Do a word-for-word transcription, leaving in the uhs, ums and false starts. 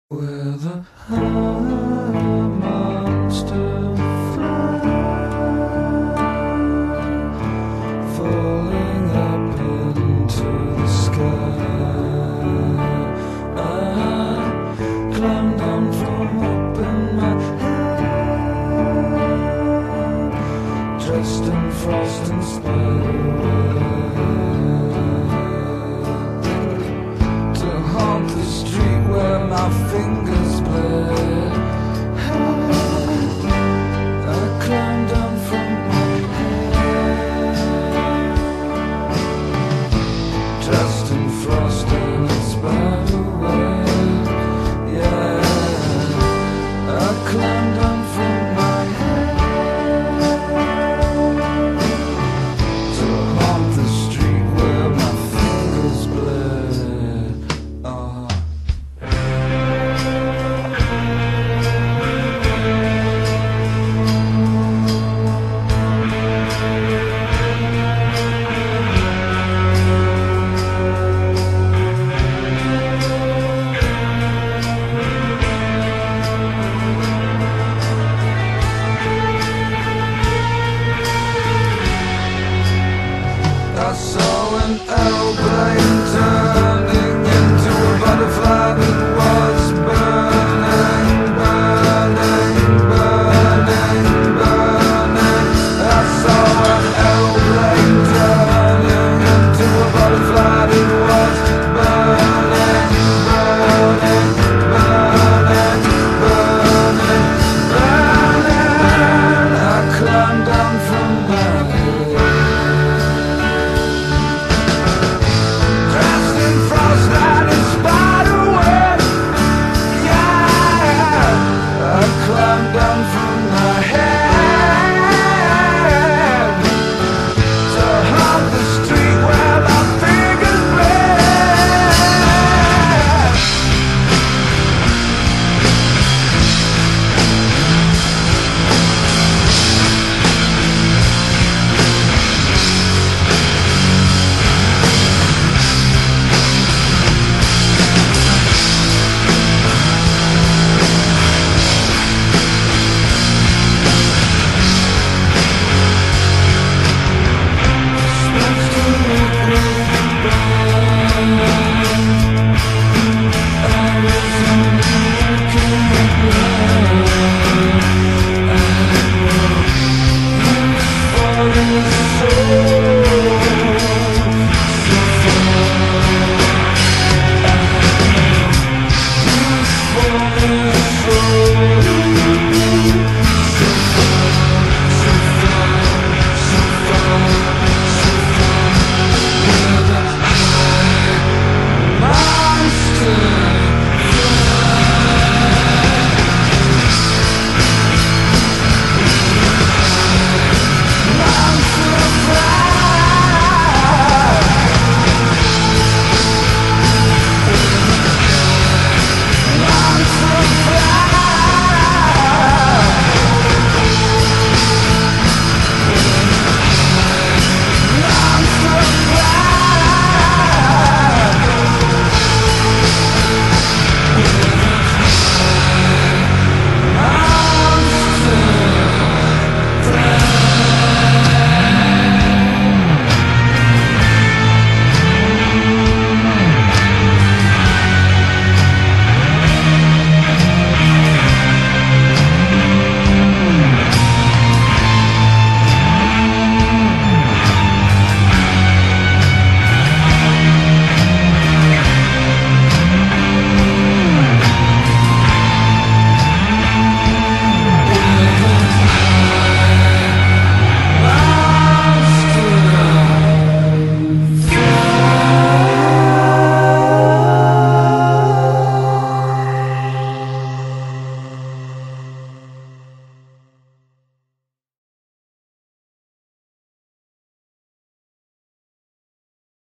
Where the monster fly, falling up into the sky. I climbed down from up in my head, dressed in frost and spiderweb, to haunt the street where my fingers bled. I climbed down from my head, dressed in frost and spiderweb. Yeah, I climbed down from my head to haunt the street where my fingers bled. Oh. I saw an aeroplane turning into a butterfly that was burning, burning, burning, burning. I saw an aeroplane turning into a butterfly that was burning, burning, burning, burning, burning. I climbed down from my head, down from my head to haunt the street where my fingers bled. Oh,